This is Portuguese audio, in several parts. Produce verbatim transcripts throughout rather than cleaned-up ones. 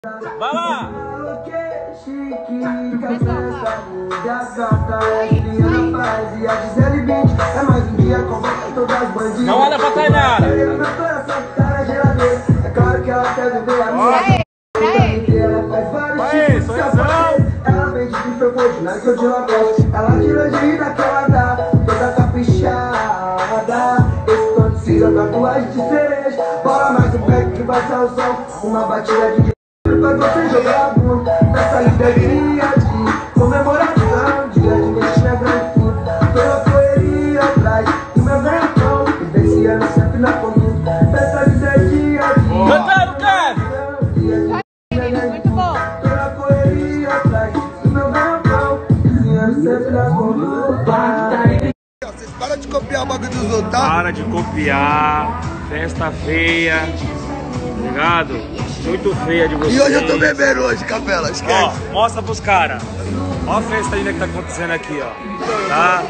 Vai lá! Não olha pra Tainara! É claro que ela quer viver a minha. Vai, sorrisão! Ela vende de felpude, na que eu de lavete. Ela tirou de daquela da toda caprichada. Esse tom de cinza, tatuagem de cereja. Bola mais um pack que vai ser o som. Uma batida de pra você jogar a bunda. Nessa linda dia de comemoração. Dia de mexer na grande puta. Pela correria atrás do meu verão. E desse ano sempre na conduta. Nessa linda dia de Cantando, cara! Muito bom. pela correria atrás do meu verão. Esse ano sempre na conduta. Vocês param de copiar o bagulho dos outros, tá? Para de copiar, festa feia, tá ligado? Muito feia de vocês. E hoje eu tô bebendo hoje, Capela, Ó, esquece. mostra pros caras. Ó a festa linda que tá acontecendo aqui, ó. Tá?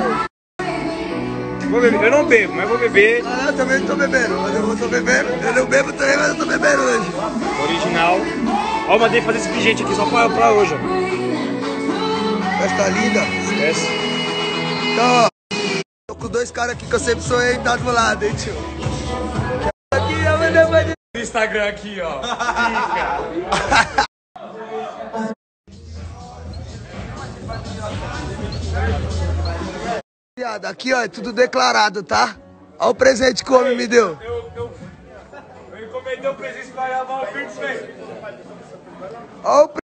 Vou beber. Eu não bebo, mas vou beber. Ah, eu também não tô bebendo, mas eu tô bebendo. Eu não bebo também, mas eu tô bebendo hoje. Original. Ó, mandei fazer esse pingente aqui só pra, pra hoje, ó. Festa linda. Esquece. Então, ó, tô com dois caras aqui que eu sempre sonhei estar do lado, hein, tio. Aqui, eu mandei fazer. No Instagram aqui, ó. Fica. Viado, aqui, ó, é tudo declarado, tá? Olha o presente que o homem me deu. Eu, eu, eu encomendei um presente pra gravar o Pix, velho. Olha o